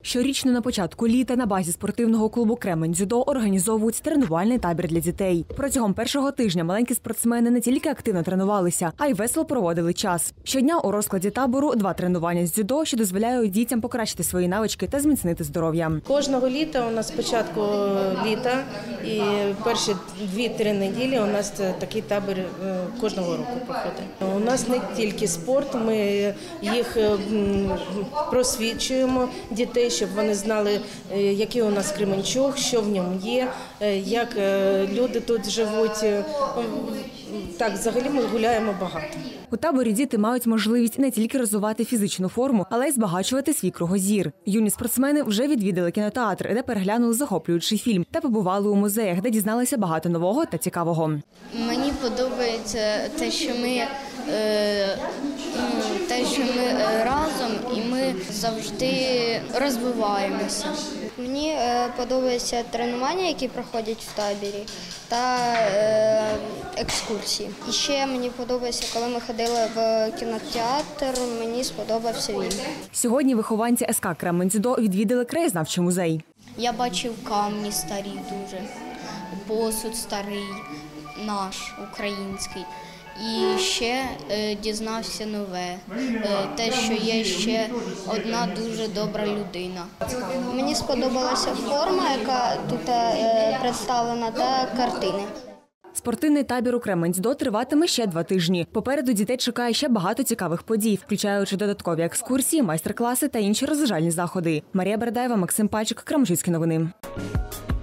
Щорічно на початку літа на базі спортивного клубу «Кремень-дзюдо» організовують тренувальний табір для дітей. Протягом першого тижня маленькі спортсмени не тільки активно тренувалися, а й весело проводили час. Щодня у розкладі табору 2 тренування з дзюдо, що дозволяють дітям покращити свої навички та зміцнити здоров'я. Кожного літа у нас спочатку літа і перші 2-3 неділі у нас такий табір кожного року проходить. У нас не тільки спорт, ми їх просвічуємо дітей, щоб вони знали, який у нас Кременчуг, що в ньому є, як люди тут живуть. Так, взагалі ми гуляємо багато. У таборі діти мають можливість не тільки розвивати фізичну форму, але й збагачувати свій кругозір. Юні спортсмени вже відвідали кінотеатр, де переглянули захоплюючий фільм, та побували у музеях, де дізналися багато нового та цікавого. Мені подобається те, що ми разом і ми завжди розвиваємося. Мені подобаються тренування, які проходять в таборі, та екскурсії. І ще мені подобається, коли ми ходили в кінотеатр, мені сподобався він. Сьогодні вихованці СК «Кремень-дзюдо» відвідали краєзнавчий музей. Я бачив камні старі дуже, посуд старий, наш, український. І ще дізнався нове, те, що є ще одна дуже добра людина. Мені сподобалася форма, яка тут представлена, та картини. Спортивний табір у «Кремень-дзюдо» триватиме ще 2 тижні. Попереду дітей чекає ще багато цікавих подій, включаючи додаткові екскурсії, майстер-класи та інші розважальні заходи. Марія Бердаєва, Максим Пальчик, Кременчуцькі новини.